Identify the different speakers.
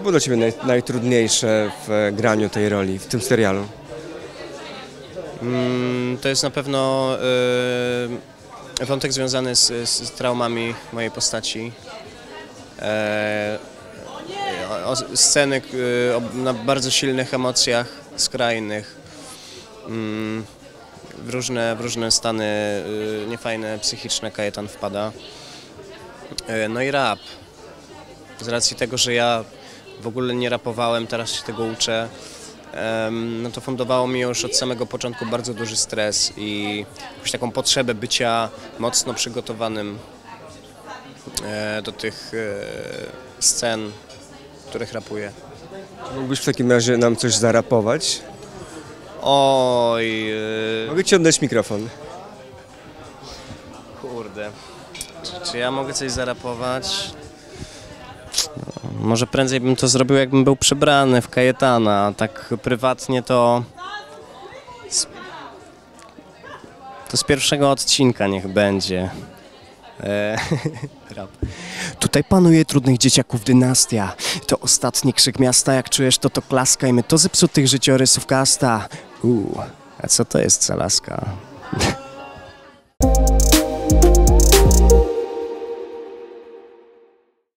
Speaker 1: było dla Ciebie najtrudniejsze w graniu tej roli, w tym serialu?
Speaker 2: To jest na pewno wątek związany z traumami mojej postaci. Sceny na bardzo silnych emocjach, skrajnych, w różne stany niefajne, psychiczne Kajetan wpada. No i rap. Z racji tego, że ja w ogóle nie rapowałem, teraz się tego uczę, no to fundowało mi już od samego początku bardzo duży stres i jakąś taką potrzebę bycia mocno przygotowanym do tych scen, w których rapuję.
Speaker 1: Mógłbyś w takim razie nam coś zarapować?
Speaker 2: Oj...
Speaker 1: Mogę Ci oddać mikrofon.
Speaker 2: Kurde. Czy ja mogę coś zarapować? No, może prędzej bym to zrobił, jakbym był przebrany w Kajetana. Tak prywatnie to z pierwszego odcinka niech będzie. Rap. Tutaj panuje trudnych dzieciaków dynastia. To ostatni krzyk miasta, jak czujesz to klaskaj. My to zepsutych życiorysów kasta. A co to jest za laska?